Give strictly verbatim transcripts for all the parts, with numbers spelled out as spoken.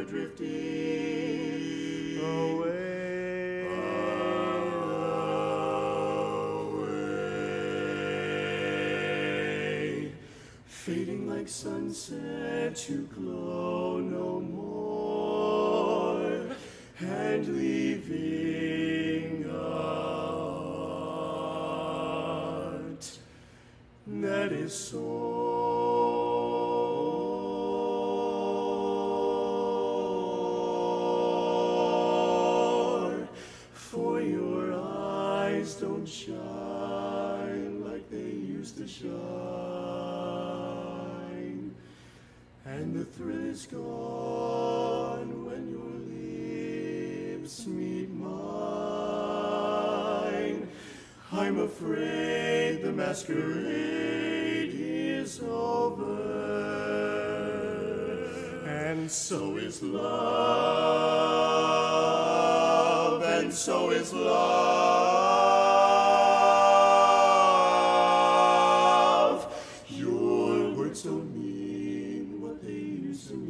are drifting away, away, fading like sunset to glow no more, and leaving a heart that is sore. For your eyes don't shine like they used to shine, and the thrill is gone when your lips meet mine. I'm afraid the masquerade is over, and so is love, and so is love. Your words don't mean what they used to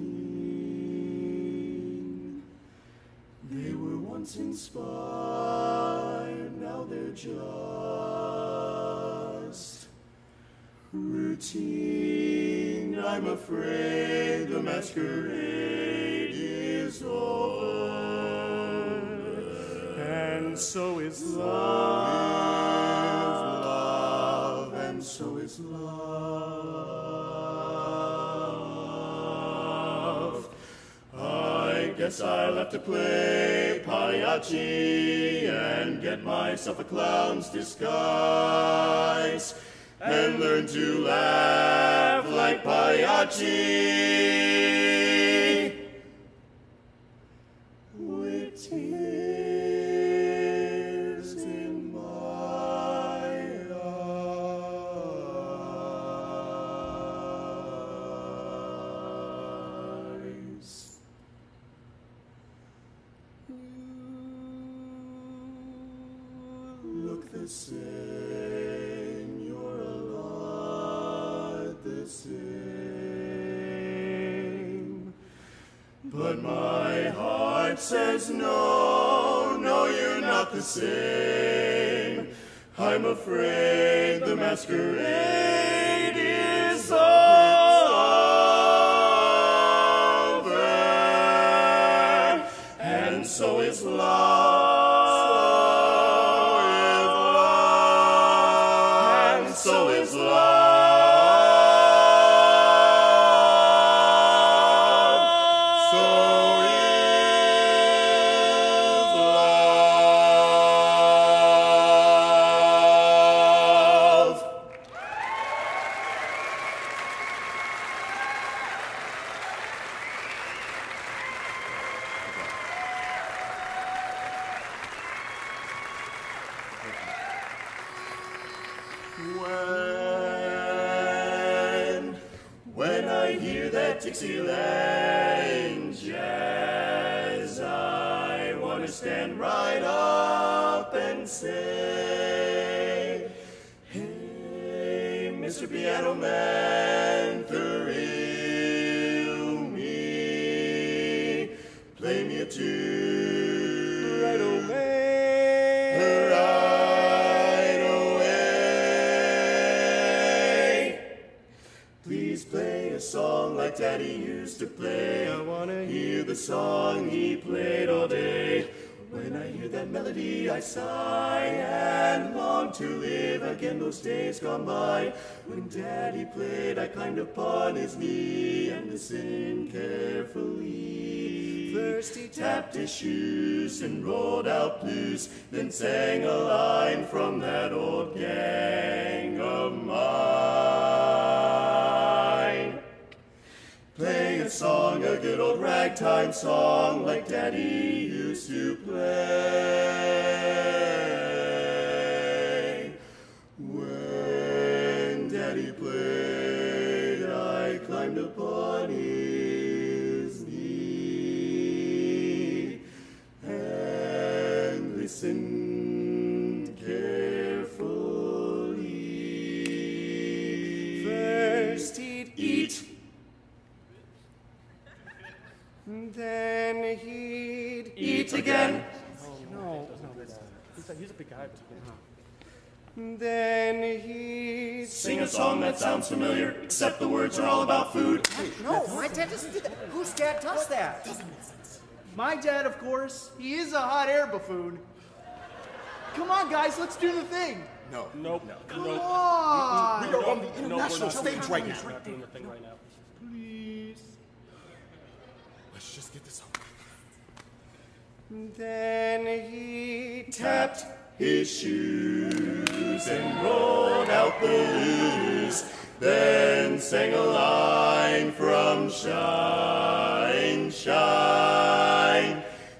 mean. They were once inspired, now they're just routine. I'm afraid the masquerade is over, and so is love, and so is love. I guess I'll have to play Pagliacci and get myself a clown's disguise and learn to laugh like Pagliacci with tears in my eyes. Look the same, you're a lot the same, but my heart says no, no, you're not the same. I'm afraid the masquerade is over, and so is love. So is love, so is love. When, when I hear that Dixieland jazz, I want to stand right up and say, hey, Mister Piano Man, thrill me, play me a tune right away. Please play a song like Daddy used to play. I want to hear the song he played all day. When I hear that melody, I sigh and long to live again those days gone by. When Daddy played, I climbed upon his knee and listened carefully. First he tapped his shoes and rolled out blues, then sang a line from that old gang of mine. Play a song, a good old ragtime song, like Daddy used to play. When Daddy played, I climbed upon his knee and listened carefully. First he'd eat Then he'd eat again. No, no, that's, he's, a, he's a big guy. Then he'd sing a song that sounds familiar, except the words are all about food. No, my dad doesn't do that. Whose dad does that? My dad, of course. He is a hot air buffoon. Come on, guys, let's do the thing. No. Nope. No. Come nope. on. We are on the Nope, we're international not stage doing- right now. We're not doing the thing right now. Please. Let's just get this over. Then he tapped his shoes and rolled out the blues, then sang a line from Shine, Shine,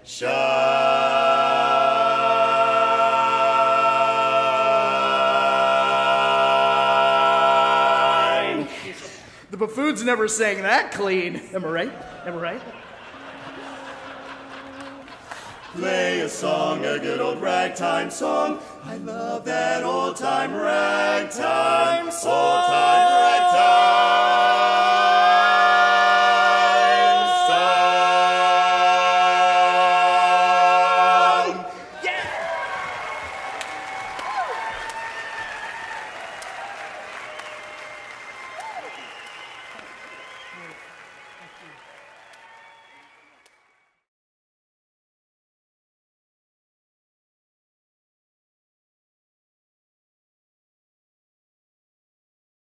Shine. The buffoons never sang that clean. Am I right? Am I right? Play a song, a good old ragtime song. I love that old time ragtime song. Old time